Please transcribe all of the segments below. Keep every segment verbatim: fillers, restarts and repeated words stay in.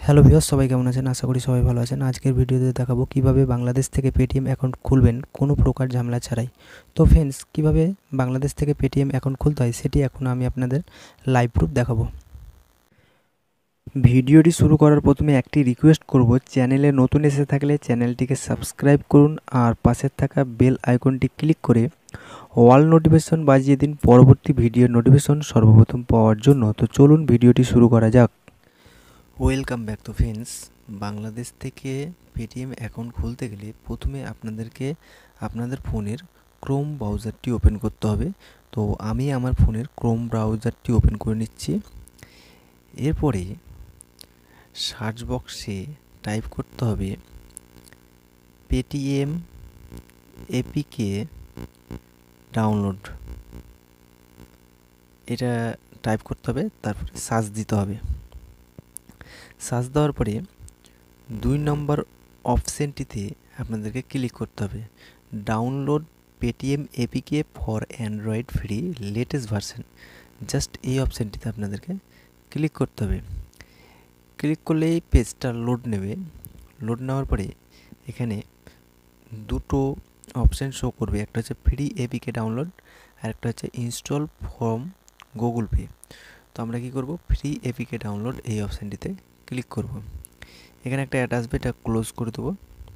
Hello viewers, সবাই কেমন আছেন? আশা করি সবাই ভালো আছেন। আজকের ভিডিওতে দেখাবো কিভাবে বাংলাদেশ থেকে পেটিএম অ্যাকাউন্ট খুলবেন কোনো প্রকার ঝামেলা ছাড়াই। তো ফ্রেন্ডস, কিভাবে বাংলাদেশ থেকে পেটিএম অ্যাকাউন্ট খুলতে হয় সেটি এখন আমি আপনাদের লাইভ প্রুফ দেখাবো। ভিডিওটি শুরু করার প্রথমে একটি রিকোয়েস্ট করব, চ্যানেলে নতুন এসে থাকলে চ্যানেলটিকে সাবস্ক্রাইব করুন আর পাশে থাকা বেল আইকনটি ক্লিক করে অল নোটিফিকেশন বাজিয়ে দিন পরবর্তী ভিডিওর নোটিফিকেশন সর্বপ্রথম পাওয়ার জন্য। তো চলুন ভিডিওটি শুরু করা যাক। Welcome back to friends. Bangladesh থেকে পেটিএম অ্যাকাউন্ট খুলতে গেলে প্রথমে আপনাদেরকে আপনাদের ফোনের ক্রোম ব্রাউজারটি ওপেন করতে হবে। তো আমি আমার ফোনের ক্রোম ব্রাউজারটি ওপেন করে নিচ্ছি। এরপরে সার্চ বক্সে টাইপ করতে হবে পেটিএম এপিকে ডাউনলোড, এটা টাইপ করতে হবে, তারপরে সার্চ দিতে হবে। সার্চ দেওয়ার পরে দুই নম্বর অপশানটিতে আপনাদেরকে ক্লিক করতে হবে, download Paytm APK for Android free latest version. Just এই অপশানটিতে আপনাদেরকে ক্লিক করতে হবে। ক্লিক করলে এই পেজটা লোড নেবে। লোড নেওয়ার পরে এখানে দুটো অপশান শো করবে, একটা হচ্ছে ফ্রি এপিকে ডাউনলোড আর একটা হচ্ছে ইনস্টল ফ্রম গুগল পে। তো আমরা কী করব, ফ্রি এপিকে ডাউনলোড এই অপশানটিতে ক্লিক করব। এখানে একটা অ্যাড আসবে, এটা ক্লোজ করে দেবো।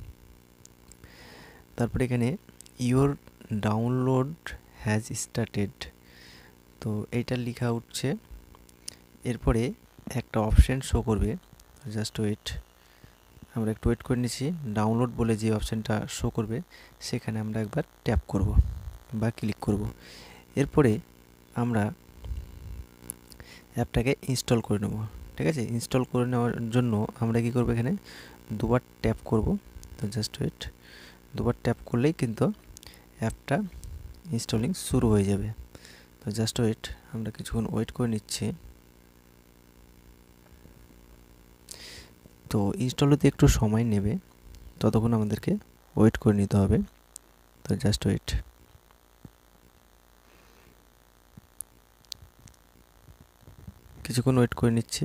তারপরে এখানে ইওর ডাউনলোড হ্যাজ স্টার্টেড, তো এইটা লেখা উঠছে। এরপরে একটা অপশান শো করবে, জাস্ট ওয়েট, আমরা একটু ওয়েট করে নিচ্ছি। ডাউনলোড বলে যে অপশানটা শো করবে সেখানে আমরা একবার ট্যাপ করব বা ক্লিক করব। এরপরে আমরা অ্যাপটাকে ইনস্টল করে নেব। ঠিক আছে, ইনস্টল করে নেওয়ার জন্য আমরা কী করব, এখানে দুবার ট্যাপ করব। তো জাস্ট ওয়েট, দুবার ট্যাপ করলেই কিন্তু অ্যাপটা ইনস্টলিং শুরু হয়ে যাবে। তো জাস্ট ওয়েট, আমরা কিছুক্ষণ ওয়েট করে নিচ্ছি। তো ইনস্টল হতে একটু সময় নেবে, ততক্ষণ আমাদেরকে ওয়েট করে নিতে হবে। তো জাস্ট ওয়েট, কিছুক্ষণ ওয়েট করে নিচ্ছি।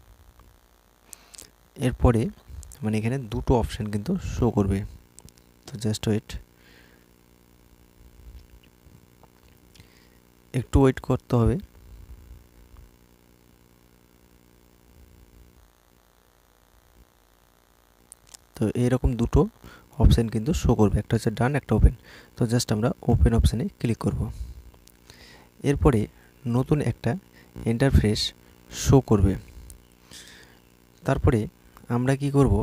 এরপরে মানে এখানে দুটো অপশান কিন্তু শো করবে। তো জাস্ট ওয়েট, একটু ওয়েট করতে হবে। তো এইরকম দুটো অপশান কিন্তু শো করবে, একটা হচ্ছে ডান, একটা ওপেন। তো জাস্ট আমরা ওপেন অপশানে ক্লিক করব। এরপরে নতুন একটা ইন্টারফেস শো করবে। তারপরে আমরা কি করব,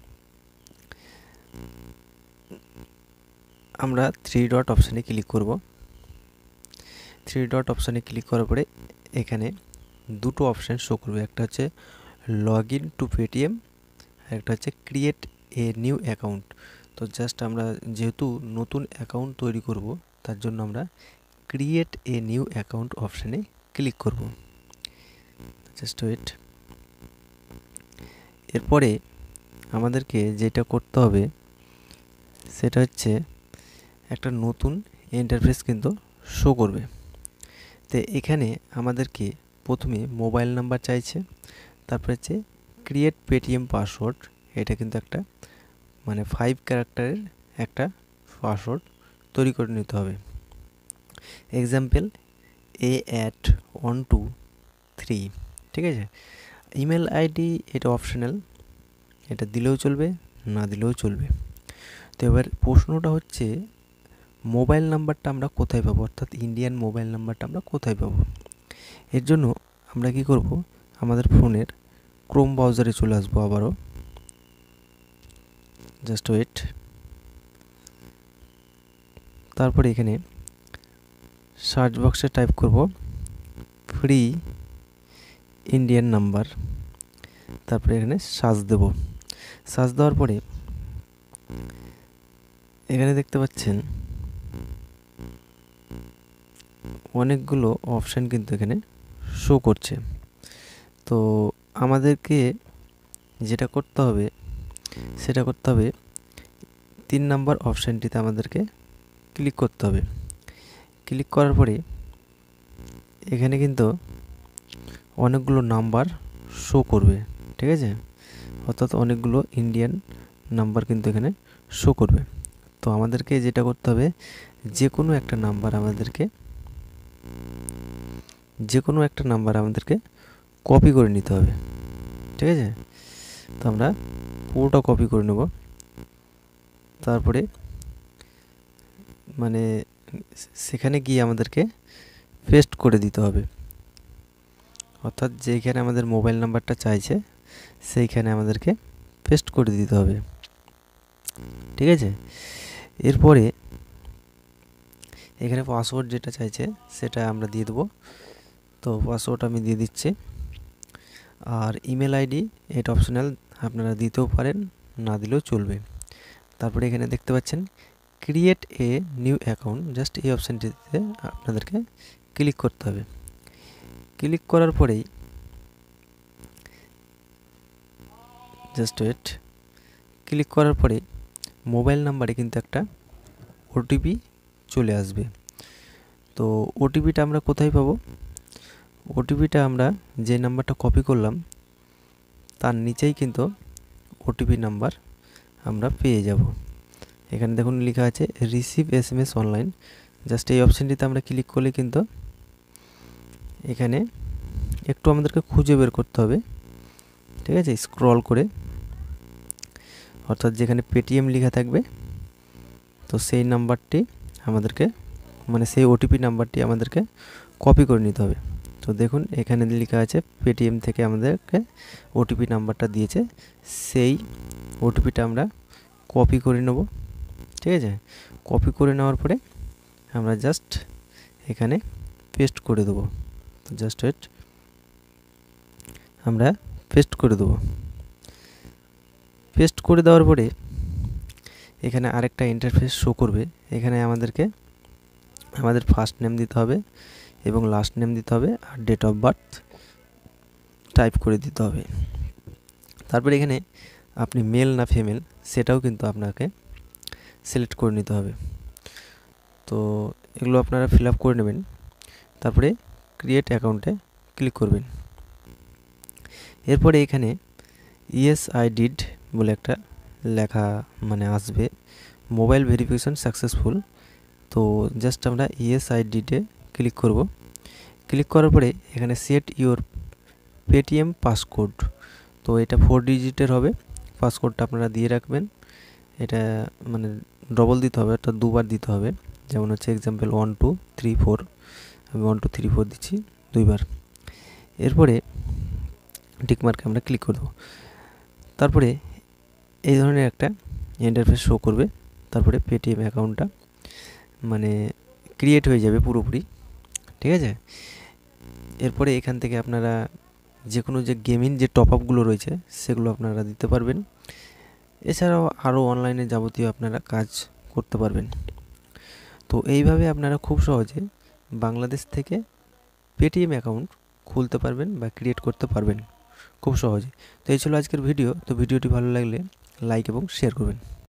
আমরা থ্রি ডট অপশানে ক্লিক করব। থ্রি ডট অপশানে ক্লিক করার পরে এখানে দুটো অপশান শো করবে, একটা হচ্ছে লগ ইন টু পেটিএম আর একটা হচ্ছে ক্রিয়েট এ নিউ অ্যাকাউন্ট। তো জাস্ট আমরা যেহেতু নতুন অ্যাকাউন্ট তৈরি করব, তার জন্য আমরা ক্রিয়েট এ নিউ অ্যাকাউন্ট অপশানে ক্লিক করব। Just wait. এরপরে আমাদেরকে যেটা করতে হবে সেটা হচ্ছে একটা নতুন ইন্টারফেস কিন্তু শো করবে। তো এখানে আমাদেরকে প্রথমে মোবাইল নাম্বার চাইছে, তারপরে হচ্ছে ক্রিয়েট পেটিএম পাসওয়ার্ড, এটা কিন্তু একটা মানে ফাইভ ক্যারেক্টারের একটা পাসওয়ার্ড তৈরি করে নিতে হবে। Example a at one two three. ঠিক আছে, ইমেল আইডি এটা অপশনাল, এটা দিলেও চলবে, না দিলেও চলবে। তো এবার প্রশ্নটা হচ্ছে মোবাইল নাম্বারটা আমরা কোথায় পাবো, অর্থাৎ ইন্ডিয়ান মোবাইল নাম্বারটা আমরা কোথায় পাবো। এর জন্য আমরা কি করব, আমাদের ফোনের ক্রোম ব্রাউজারে চলে আসবো আবারও। Just wait. তারপরে এখানে সার্চ বক্সে টাইপ করব ফ্রি ইন্ডিয়ান নাম্বার, তারপরে এখানে সার্চ দেব। সার্চ দেওয়ার পরে এখানে দেখতে পাচ্ছেন অনেকগুলো অপশান কিন্তু এখানে শো করছে। তো আমাদেরকে যেটা করতে হবে সেটা করতে হবে তিন নাম্বার অপশানটিতে আমাদেরকে ক্লিক করতে হবে। ক্লিক করার পরে এখানে কিন্তু অনেকগুলো নাম্বার শো করবে। ঠিক আছে, অর্থাৎ অনেকগুলো ইন্ডিয়ান নাম্বার কিন্তু এখানে শো করবে। তো আমাদেরকে যেটা করতে হবে, যে কোনো একটা নাম্বার আমাদেরকে যে কোনো একটা নাম্বার আমাদেরকে কপি করে নিতে হবে, ঠিক আছে। তো আমরা পুরোটা কপি করে নেব, তারপরে মানে সেখানে গিয়ে আমাদেরকে পেস্ট করে দিতে হবে, অর্থাৎ যেখানে আমাদের মোবাইল নাম্বারটা চাইছে সেইখানে আমাদেরকে পেস্ট করে দিতে হবে, ঠিক আছে। এরপরে এখানে পাসওয়ার্ড যেটা চাইছে সেটা আমরা দিয়ে দেবো। তো পাসওয়ার্ড আমি দিয়ে দিচ্ছি। আর ইমেল আইডি এটা অপশনাল, আপনারা দিতেও পারেন, না দিলেও চলবে। তারপরে এখানে দেখতে পাচ্ছেন create a new account, just এই অপশানটিতে আপনাদেরকে ক্লিক করতে হবে। ক্লিক করার পরেই জাস্ট ওয়েট ক্লিক করার পরে মোবাইল নাম্বারে কিন্তু একটা ওটিপি চলে আসবে। তো ওটিপিটা আমরা কোথায় পাবো? ওটিপিটা আমরা যে নাম্বারটা কপি করলাম তার নিচেই কিন্তু ওটিপি নাম্বার আমরা পেয়ে যাব। এখানে দেখুন লেখা আছে receive S M S online, just এই অপশানটিতে আমরা ক্লিক করলে কিন্তু এখানে একটু আমাদেরকে খুঁজে বের করতে হবে, ঠিক আছে, স্ক্রল করে, অর্থাৎ যেখানে পেটিএম লেখা থাকবে তো সেই নাম্বারটি আমাদেরকে মানে সেই ওটিপি নাম্বারটি আমাদেরকে কপি করে নিতে হবে। তো দেখুন এখানে লেখা আছে পেটিএম থেকে আমাদেরকে ওটিপি নাম্বারটা দিয়েছে, সেই ওটিপিটা আমরা কপি করে নেব, ঠিক আছে। কপি করে নেওয়ার পরে আমরা জাস্ট এখানে পেস্ট করে দেবো। তো জাস্ট ওয়েট আমরা পেস্ট করে দেবো। পেস্ট করে দেওয়ার পরে এখানে আরেকটা ইন্টারফেস শো করবে। এখানে আমাদেরকে আমাদের ফার্স্ট নেম দিতে হবে এবং লাস্ট নেম দিতে হবে, আর ডেট অফ বার্থ টাইপ করে দিতে হবে। তারপরে এখানে আপনি মেল না ফিমেল সেটাও কিন্তু আপনাকে সিলেক্ট করে নিতে হবে। তো এগুলো আপনারা ফিল আপ করে নেবেন। তারপরে ক্রিয়েট অ্যাকাউন্টে ক্লিক করবেন। এরপরে এখানে ইয়েস আই ডিড বলে একটা লেখা মানে আসবে, মোবাইল ভেরিফিকেশন সাকসেসফুল। তো জাস্ট আমরা ইয়েস আই ডিডে ক্লিক করব। ক্লিক করার পরে এখানে সেট ইওর পেটিএম পাসকোড, তো এটা ফোর ডিজিটের হবে। পাসকোডটা আপনারা দিয়ে রাখবেন, এটা মানে ডবল দিতে হবে, অর্থাৎ দুবার দিতে হবে। যেমন হচ্ছে example one two three four, আমি ওয়ান টু থ্রি ফোর দিচ্ছি দুইবার। এরপরে টিকমার্কে আমরা ক্লিক করব। তারপরে এই ধরনের একটা ইন্টারফেস শো করবে। তারপরে পেটিএম অ্যাকাউন্টটা মানে ক্রিয়েট হয়ে যাবে পুরোপুরি, ঠিক আছে। এরপরে এখান থেকে আপনারা যে কোনো যে গেমিং যে টপ আপগুলো রয়েছে সেগুলো আপনারা দিতে পারবেন। এছাড়াও আরও অনলাইনে যাবতীয় আপনারা কাজ করতে পারবেন। তো এইভাবে আপনারা খুব সহজে বাংলাদেশ থেকে পেটিএম অ্যাকাউন্ট খুলতে পারবেন বা ক্রিয়েট করতে পারবেন খুব সহজে। তো এই ছিল আজকের ভিডিও। তো ভিডিওটি ভালো লাগলে লাইক এবং শেয়ার করবেন।